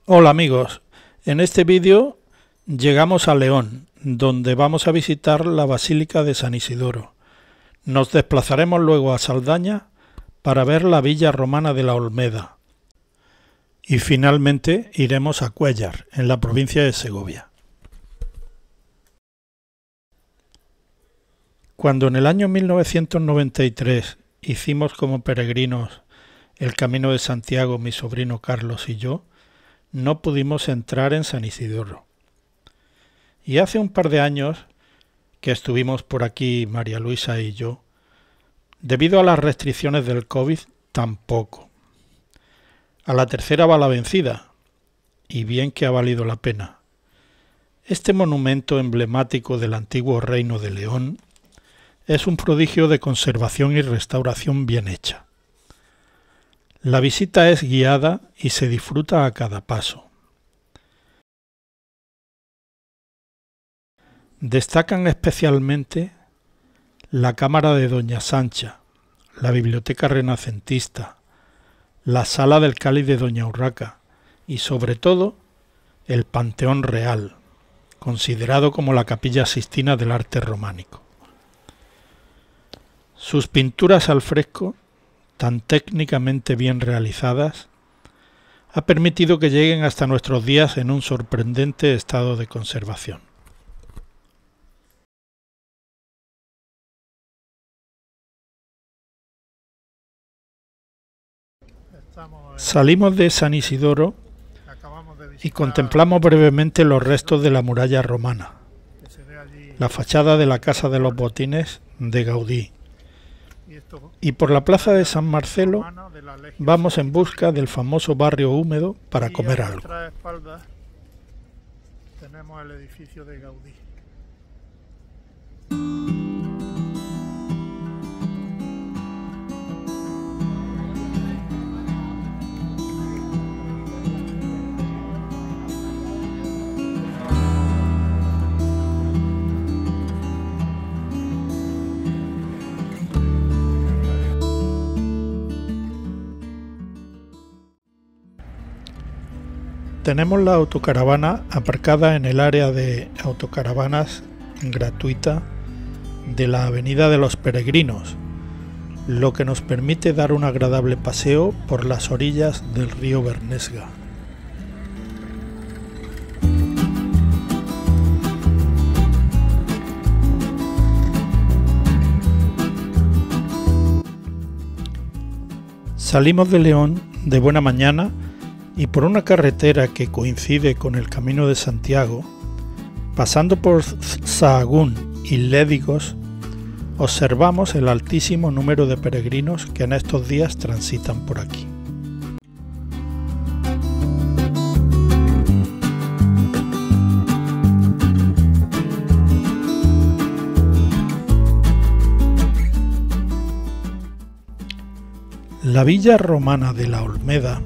Hola amigos, en este vídeo llegamos a León, donde vamos a visitar la Basílica de San Isidoro. Nos desplazaremos luego a Saldaña para ver la villa romana de la Olmeda. Y finalmente iremos a Cuéllar, en la provincia de Segovia. Cuando en el año 1993 hicimos como peregrinos el Camino de Santiago mi sobrino Carlos y yo, no pudimos entrar en San Isidoro. Y hace un par de años que estuvimos por aquí María Luisa y yo, debido a las restricciones del COVID, tampoco. A la tercera va la vencida, y bien que ha valido la pena. Este monumento emblemático del antiguo Reino de León es un prodigio de conservación y restauración bien hecha. La visita es guiada y se disfruta a cada paso. Destacan especialmente la cámara de Doña Sancha, la biblioteca renacentista, la sala del cáliz de Doña Urraca y sobre todo el Panteón Real, considerado como la Capilla Sixtina del arte románico. Sus pinturas al fresco, tan técnicamente bien realizadas, ha permitido que lleguen hasta nuestros días en un sorprendente estado de conservación. Salimos de San Isidoro y contemplamos brevemente los restos de la muralla romana, la fachada de la Casa de los Botines de Gaudí, y por la plaza de San Marcelo vamos en busca del famoso barrio húmedo para comer algo. A nuestras espaldas tenemos el edificio de Gaudí. Tenemos la autocaravana aparcada en el área de autocaravanas gratuita de la Avenida de los Peregrinos, lo que nos permite dar un agradable paseo por las orillas del río Bernesga. Salimos de León de buena mañana y por una carretera que coincide con el Camino de Santiago, pasando por Sahagún y Lédigos, observamos el altísimo número de peregrinos que en estos días transitan por aquí. La villa romana de la Olmeda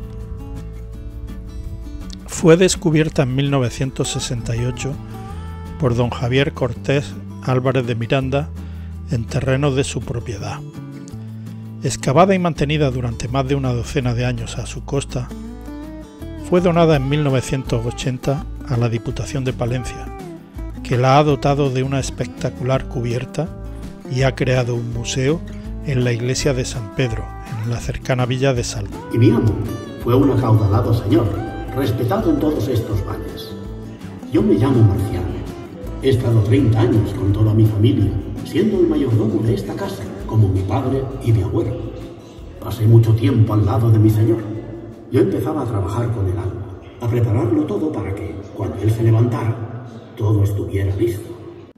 fue descubierta en 1968 por don Javier Cortés Álvarez de Miranda en terrenos de su propiedad. Excavada y mantenida durante más de una docena de años a su costa, fue donada en 1980 a la Diputación de Palencia, que la ha dotado de una espectacular cubierta y ha creado un museo en la iglesia de San Pedro, en la cercana villa de Salda. Y mi amo fue un acaudalado señor, respetado en todos estos valles. Yo me llamo Marcial. He estado 30 años con toda mi familia, siendo el mayordomo de esta casa, como mi padre y mi abuelo. Pasé mucho tiempo al lado de mi señor. Yo empezaba a trabajar con el alma, a prepararlo todo para que, cuando él se levantara, todo estuviera listo.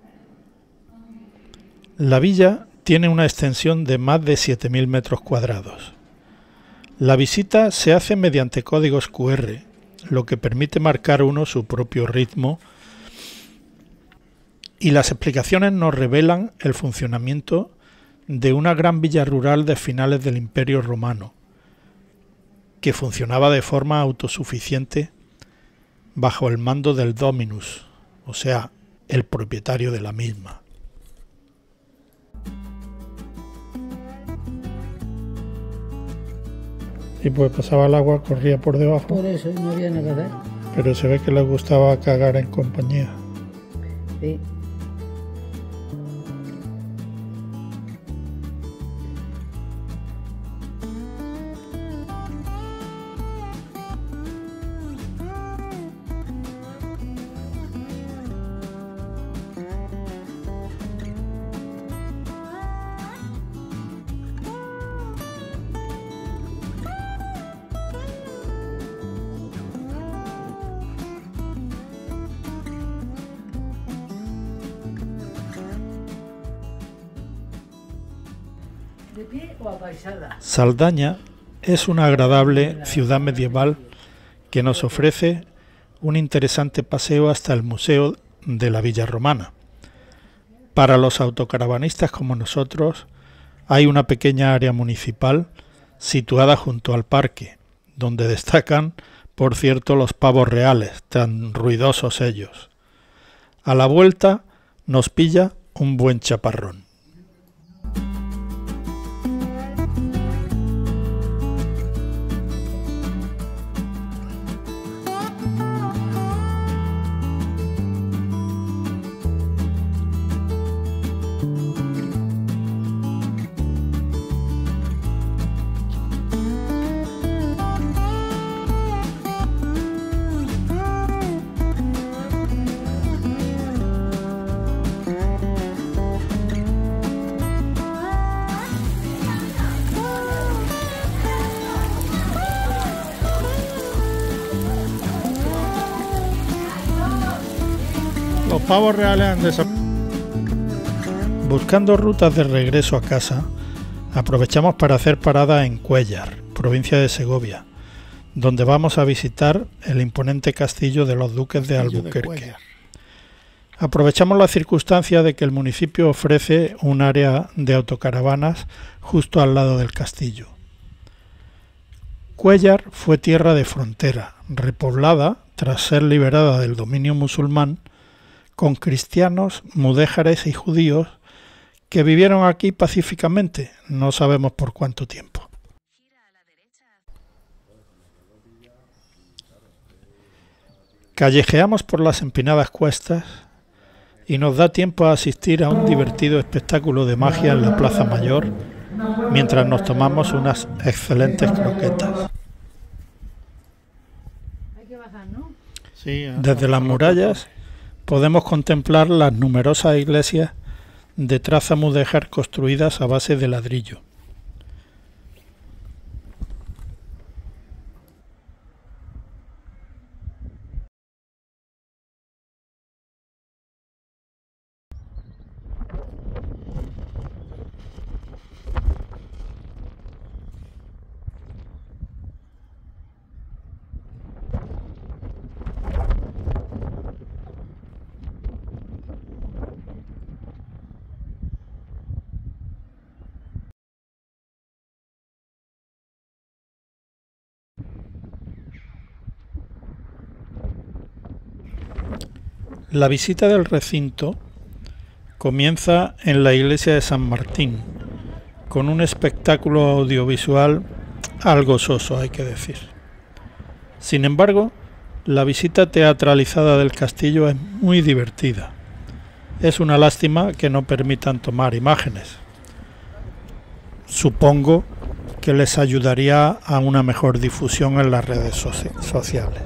La villa tiene una extensión de más de 7.000 metros cuadrados. La visita se hace mediante códigos QR, lo que permite marcar uno su propio ritmo, y las explicaciones nos revelan el funcionamiento de una gran villa rural de finales del Imperio Romano, que funcionaba de forma autosuficiente bajo el mando del dominus, o sea, el propietario de la misma. Sí, pues pasaba el agua, corría por debajo. Por eso no había nada que hacer. Pero se ve que les gustaba cagar en compañía. Sí. ¿De pie o apaisada? Saldaña es una agradable ciudad medieval que nos ofrece un interesante paseo hasta el Museo de la Villa Romana. Para los autocaravanistas como nosotros, hay una pequeña área municipal situada junto al parque, donde destacan, por cierto, los pavos reales, tan ruidosos ellos. A la vuelta nos pilla un buen chaparrón. Los pavos reales han desaparecido. Buscando rutas de regreso a casa, aprovechamos para hacer parada en Cuéllar, provincia de Segovia, donde vamos a visitar el imponente castillo de los duques de Albuquerque. Aprovechamos la circunstancia de que el municipio ofrece un área de autocaravanas justo al lado del castillo. Cuéllar fue tierra de frontera, repoblada tras ser liberada del dominio musulmán, con cristianos, mudéjares y judíos que vivieron aquí pacíficamente, no sabemos por cuánto tiempo. Callejeamos por las empinadas cuestas y nos da tiempo a asistir a un divertido espectáculo de magia en la Plaza Mayor, mientras nos tomamos unas excelentes croquetas. Desde las murallas podemos contemplar las numerosas iglesias de traza mudéjar construidas a base de ladrillo. La visita del recinto comienza en la iglesia de San Martín, con un espectáculo audiovisual algo soso, hay que decir. Sin embargo, la visita teatralizada del castillo es muy divertida. Es una lástima que no permitan tomar imágenes. Supongo que les ayudaría a una mejor difusión en las redes sociales.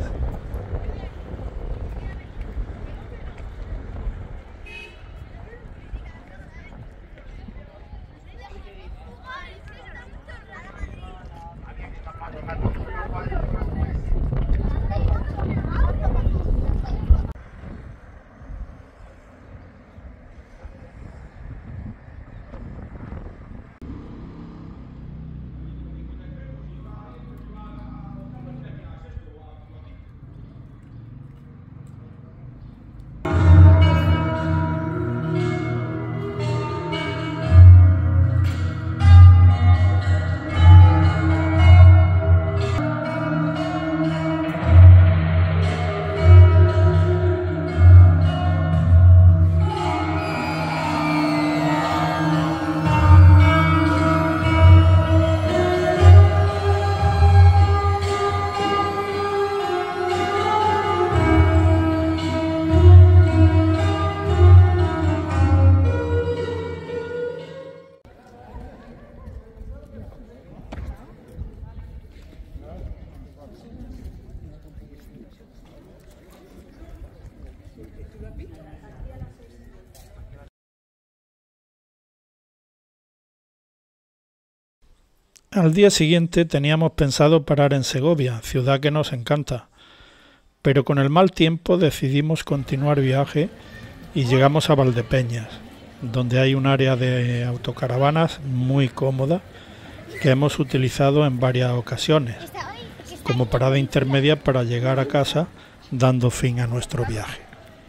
Al día siguiente teníamos pensado parar en Segovia, ciudad que nos encanta, pero con el mal tiempo decidimos continuar viaje y llegamos a Valdepeñas, donde hay un área de autocaravanas muy cómoda que hemos utilizado en varias ocasiones, como parada intermedia para llegar a casa, dando fin a nuestro viaje.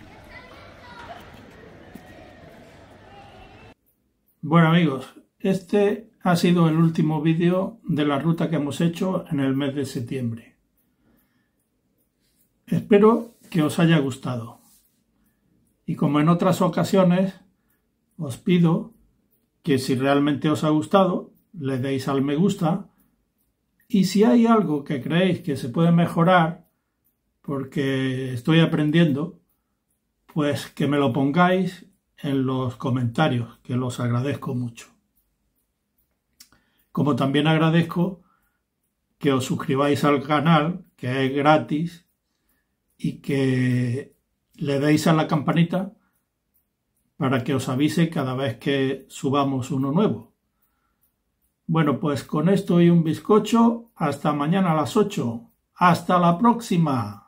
Bueno amigos, este ha sido el último vídeo de la ruta que hemos hecho en el mes de septiembre. Espero que os haya gustado. Y como en otras ocasiones, os pido que si realmente os ha gustado, le deis al me gusta. Y si hay algo que creéis que se puede mejorar, porque estoy aprendiendo, pues que me lo pongáis en los comentarios, que los agradezco mucho. Como también agradezco que os suscribáis al canal, que es gratis, y que le deis a la campanita para que os avise cada vez que subamos uno nuevo. Bueno, pues con esto y un bizcocho, hasta mañana a las 8. ¡Hasta la próxima!